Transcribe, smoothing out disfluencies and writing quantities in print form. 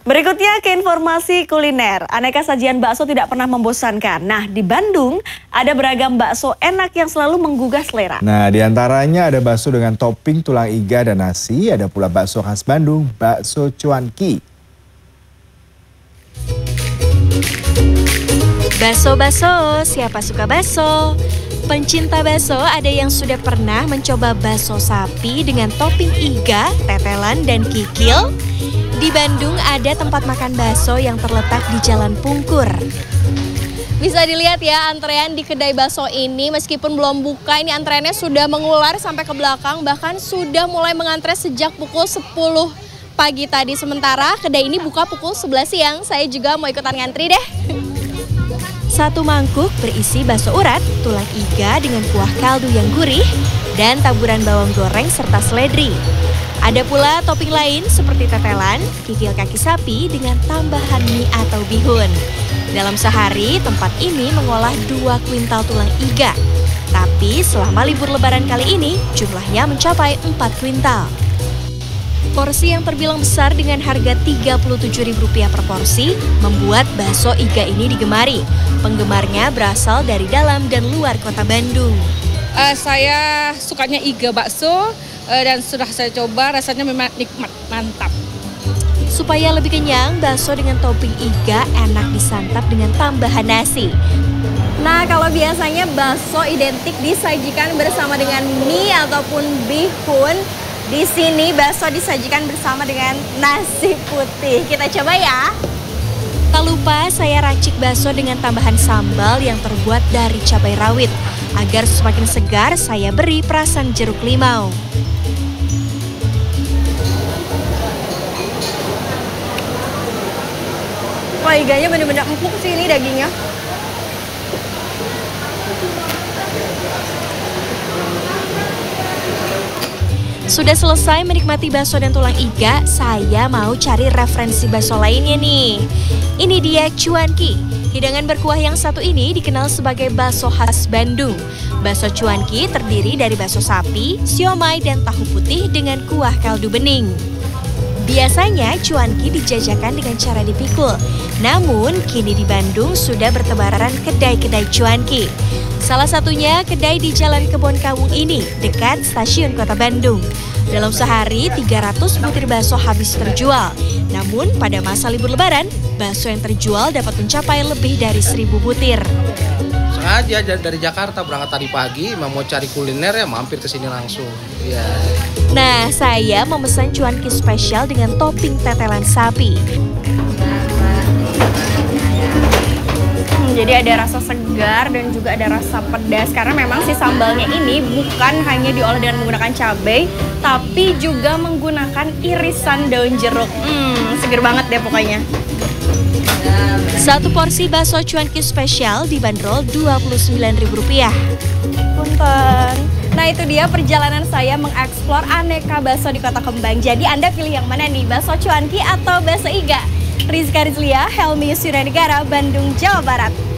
Berikutnya ke informasi kuliner. Aneka sajian bakso tidak pernah membosankan. Nah, di Bandung ada beragam bakso enak yang selalu menggugah selera. Nah, diantaranya ada bakso dengan topping tulang iga dan nasi. Ada pula bakso khas Bandung, bakso cuanki. Bakso-bakso, siapa suka bakso? Pencinta bakso ada yang sudah pernah mencoba bakso sapi dengan topping iga, tetelan, dan kikil? Di Bandung ada tempat makan bakso yang terletak di Jalan Pungkur. Bisa dilihat ya antrean di kedai bakso ini meskipun belum buka, ini antreannya sudah mengular sampai ke belakang, bahkan sudah mulai mengantre sejak pukul 10 pagi tadi. Sementara kedai ini buka pukul 11 siang, saya juga mau ikutan ngantri deh. Satu mangkuk berisi bakso urat, tulang iga dengan kuah kaldu yang gurih, dan taburan bawang goreng serta seledri. Ada pula topping lain seperti tetelan, kikil kaki sapi dengan tambahan mie atau bihun. Dalam sehari, tempat ini mengolah 2 kuintal tulang iga. Tapi selama libur lebaran kali ini, jumlahnya mencapai 4 kuintal. Porsi yang terbilang besar dengan harga Rp37.000 per porsi membuat bakso iga ini digemari. Penggemarnya berasal dari dalam dan luar kota Bandung. Saya sukanya iga bakso dan sudah saya coba, rasanya memang nikmat, mantap. Supaya lebih kenyang, bakso dengan topping iga enak disantap dengan tambahan nasi. Nah, kalau biasanya bakso identik disajikan bersama dengan mie ataupun bihun, di sini bakso disajikan bersama dengan nasi putih. Kita coba ya. Tak lupa saya racik bakso dengan tambahan sambal yang terbuat dari cabai rawit. Agar semakin segar, saya beri perasan jeruk limau. Wah, iganya bener-bener empuk sih ini dagingnya. Sudah selesai menikmati bakso dan tulang iga, saya mau cari referensi bakso lainnya nih. Ini dia cuanki. Hidangan berkuah yang satu ini dikenal sebagai bakso khas Bandung. Bakso cuanki terdiri dari bakso sapi, siomay, dan tahu putih dengan kuah kaldu bening. Biasanya cuanki dijajakan dengan cara dipikul. Namun kini di Bandung sudah bertebaran kedai-kedai cuanki. Salah satunya kedai di Jalan Kebon Kawung ini dekat stasiun Kota Bandung. Dalam sehari 300 butir bakso habis terjual. Namun pada masa libur lebaran, bakso yang terjual dapat mencapai lebih dari 1.000 butir. Sengaja dari Jakarta berangkat tadi pagi, mau cari kuliner ya mampir ke sini langsung. Ya. Nah, saya memesan cuanki spesial dengan topping tetelan sapi. Jadi ada rasa segar dan juga ada rasa pedas karena memang si sambalnya ini bukan hanya diolah dengan menggunakan cabai, tapi juga menggunakan irisan daun jeruk. Seger banget deh pokoknya. Satu porsi bakso cuanki spesial dibanderol Rp29.000. Punten. Nah, itu dia perjalanan saya mengeksplor aneka bakso di Kota Kembang. Jadi Anda pilih yang mana nih, bakso cuanki atau bakso iga? Rizka Rizlia, Helmi Suranegara, Bandung, Jawa Barat.